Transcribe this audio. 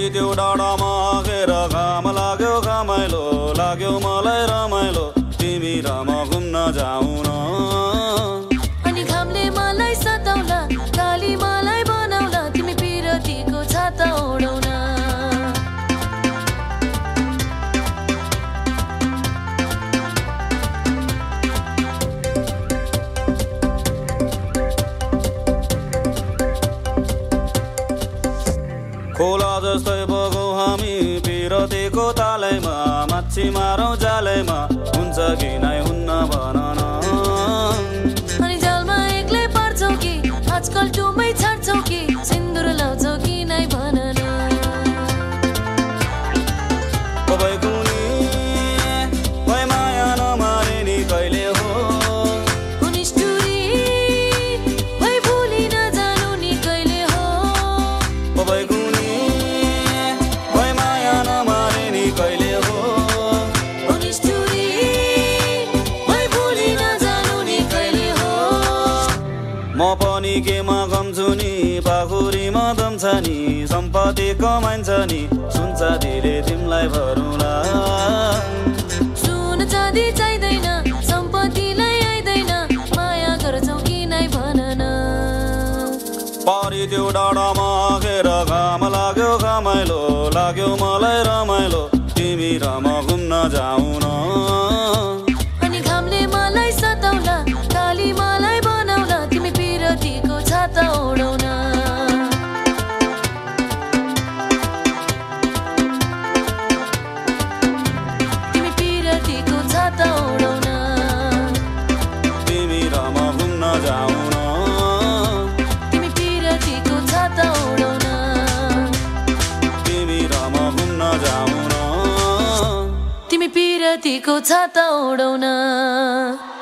त्यो डाँडामा आगेर घाम लाग्यो घमाइलो लाग्यो मलाई रमाइलो तिमी र म घुम्न जाऊ न अनि घामले मलाई सताउला काली मलाई बनाउला तिमी पिरतीको छाता ओढाउन खोला जस्तै बगौ हामी पिरतीको तालैमा माछी मारौँ जालैमा हुन्छ कि नै हुन्न भन न अनि जालमा एक्लै पर्छौ कि आजकल टुमै छाड्छौ कि सिन्दुर लाउँछौ कि नै भन न भई कुनी भई माया नमारे नि कहिले हो निष्ठुरी भई भुली नजानु नि कहिले हो भई कुनी भई माया नमारे नि कहिले हो निष्ठुरी भई भुली नजानु नि कहिले हो म पनि केमा गम्छु नि पाखुरीमा दम्छ नि सम्पत्ति कमाइन्छ नि सुन्छ दिले तिमीलाई भरौँला सुन चाँदी चाहिँदैन सम्पत्तिलाई आइदैन माया गर्छौ कि नै भन न पारी त्यो डाँडामा आगेर घाम लाग्यो घमाइलो लाग्यो मलाई रमाइलो तिमी र म घुम्न जाऊ न अनि घामले मलाई सताउला काली मलाई बनाउला तिमी पिरतीको छाता ओढाउन तिमी पिरतीको छाता ओढाउन तिमी र म घुम्न जाऊ न तिमी पिरतीको छाता ओढाउन तिमी र म घुम्न जाऊ न तिमी पिरतीको छाता ओढाउन